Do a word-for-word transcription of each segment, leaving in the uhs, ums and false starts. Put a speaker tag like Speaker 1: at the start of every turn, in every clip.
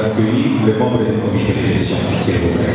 Speaker 1: accueillir le membre du comité de gestion, s'il vous plaît.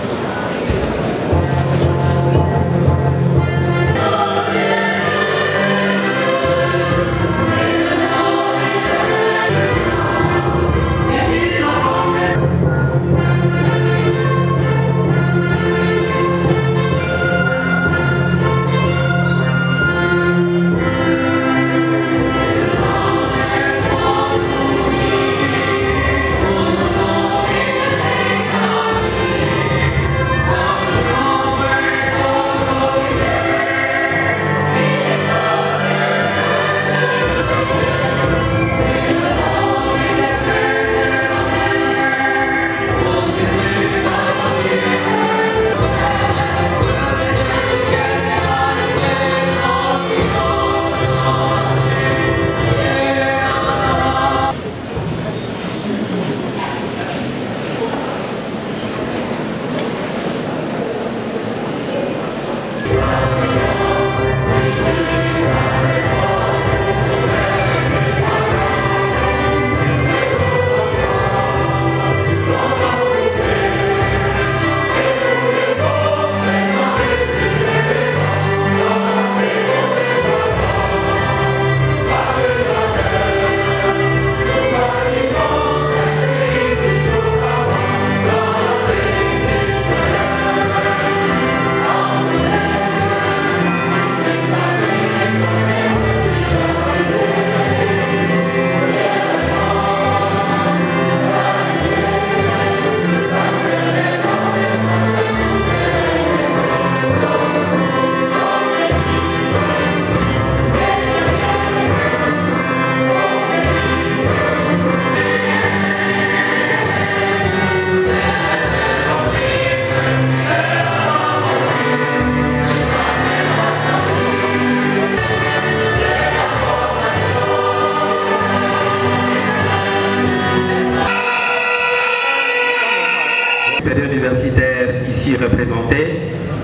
Speaker 2: Universitaire ici représenté,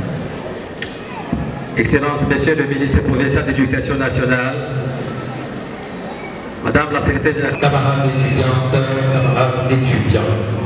Speaker 2: Excellence, Monsieur le ministre provincial d'éducation nationale, Madame la secrétaire générale, camarades étudiantes, camarades étudiants.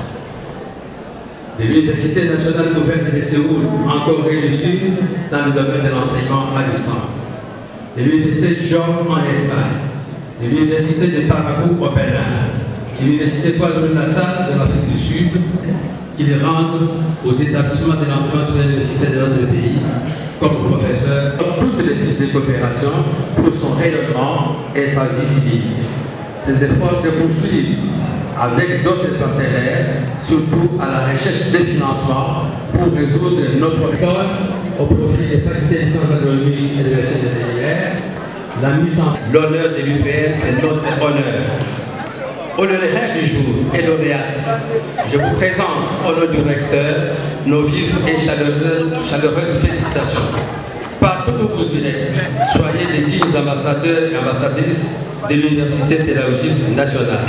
Speaker 2: De l'Université nationale ouverte de Séoul en Corée du Sud dans le domaine de l'enseignement à distance. De l'Université Jom en Espagne. De l'Université de Parakou au Bénin. De l'Université KwaZulu-Natal de l'Afrique du Sud, qui les rendent aux établissements de l'enseignement supérieur universitaire de notre pays comme professeur, toutes les pistes de coopération pour son rayonnement et sa visibilité. Ces efforts se poursuivent avec d'autres partenaires, surtout à la recherche des financements pour résoudre notre école au profit des facultés de sciences agronomiques et de la sciences vétérinaires. La mise en l'honneur de l'U P N, c'est notre honneur. Honoraire du jour et lauréate, je vous présente au nom du recteur nos vives et chaleureuses, chaleureuses félicitations. Partout où vous irez, soyez des dignes ambassadeurs et ambassadrices de l'Université pédagogique nationale.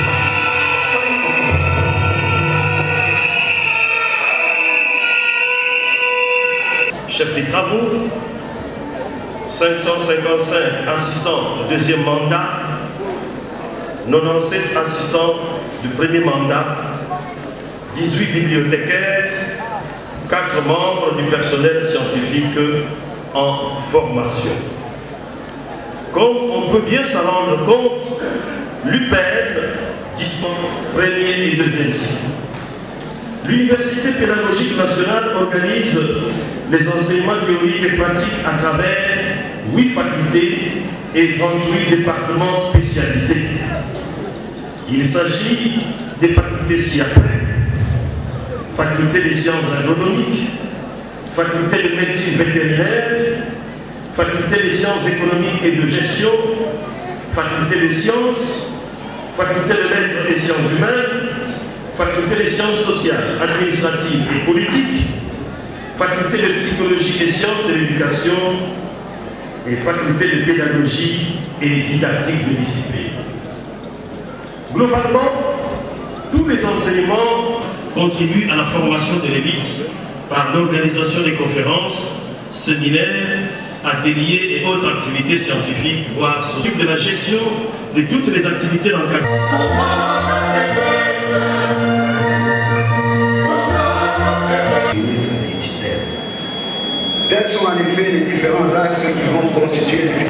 Speaker 3: Chef des travaux, cinq cent cinquante-cinq assistants du deuxième mandat, quatre-vingt-dix-sept assistants du premier mandat, dix-huit bibliothécaires, quatre membres du personnel scientifique en formation. Comme on peut bien s'en rendre compte, l'U P N dispose premier et deuxième cycle. L'Université pédagogique nationale organise les enseignements théoriques et pratiques à travers huit facultés et trente-huit départements spécialisés. Il s'agit des facultés ci-après, faculté des sciences agronomiques, faculté de médecine vétérinaire, faculté des sciences économiques et de gestion, faculté des sciences, faculté de lettres et sciences humaines, faculté des sciences sociales, administratives et politiques, faculté de psychologie et sciences de l'éducation et faculté de pédagogie et didactique de discipline. Globalement, tous les enseignements contribuent à la formation de l'élite par l'organisation des conférences, séminaires, ateliers et autres activités scientifiques, voire s'occupe de la gestion de toutes les activités d'encadrement.
Speaker 4: Tels sont en effet les différents axes qui vont constituer les...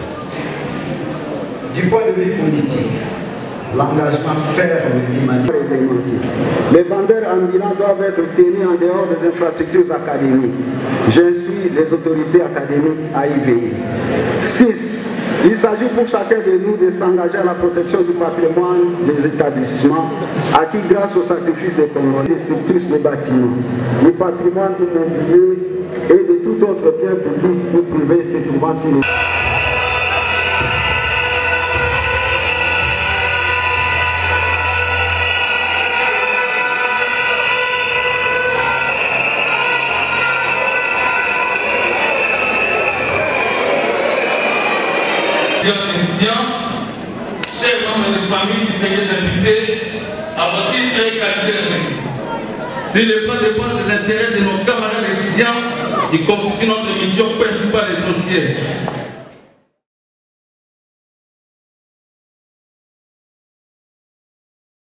Speaker 4: Du point de vue politique, l'engagement ferme du Mali est réglementé. Les vendeurs ambulants doivent être tenus en dehors des infrastructures académiques. J'instruis les autorités académiques à y veiller. six. Il s'agit pour chacun de nous de s'engager à la protection du patrimoine des établissements acquis grâce au sacrifice des Congolais, des structures de bâtiments, du patrimoine immobilier et de tout autre bien public ou privé se trouvant sur les...
Speaker 5: étudiants, chers membres de famille, distingués invités, à votre titre et qualité respective. Sur le plan de défense des intérêts de nos camarades étudiants qui constituent notre mission principale et essentielle,